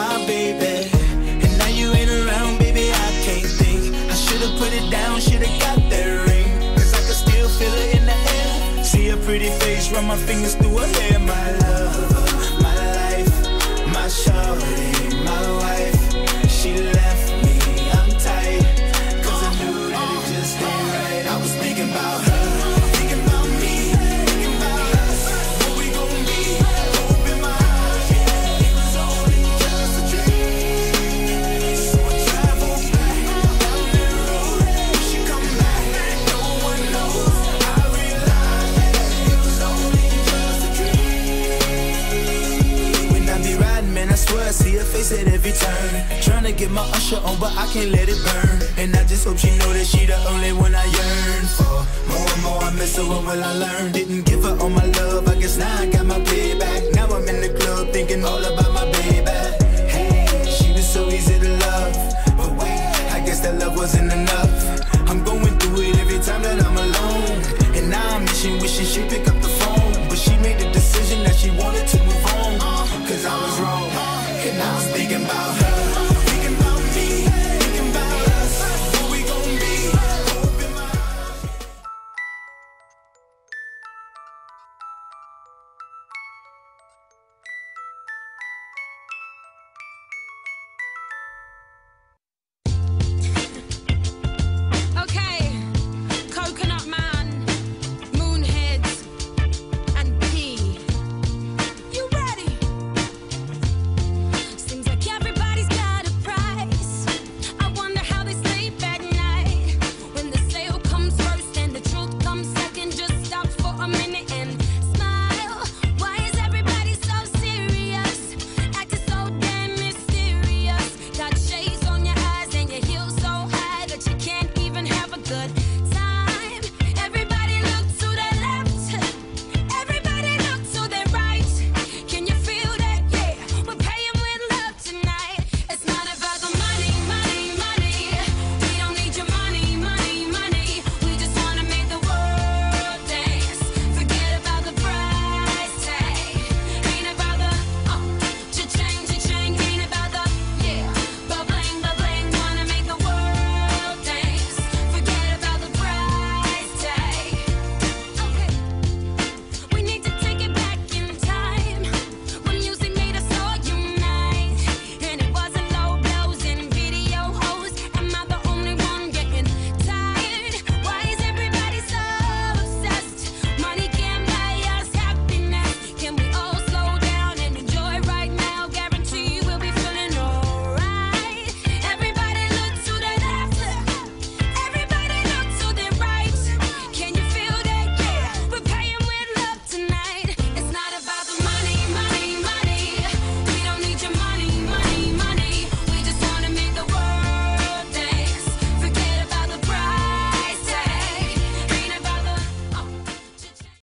my baby. And now you ain't around, baby, I can't think. I should've put it down, should've got that ring. Cause I can still feel it in the air. See her pretty face, run my fingers through her hair. My love, my life, my shorty, my wife. She left me, I'm tight. Cause I knew that it just ain't right. I was thinking about her, thinking about me, thinking about us. What we gon' be, open my eyes. Yeah, it was only just a dream. So I travel back down that road. She come back, no one knows. I realized that it was only just a dream. When I be riding, man, I swear I see her face at every turn. Tryna get my usher on, but I can't let it burn. And I just hope she know that she the only one I yearn for. More and more I miss her, what will I learn? Didn't give her all my love, I guess now I got my payback. Now I'm in the club thinking all about my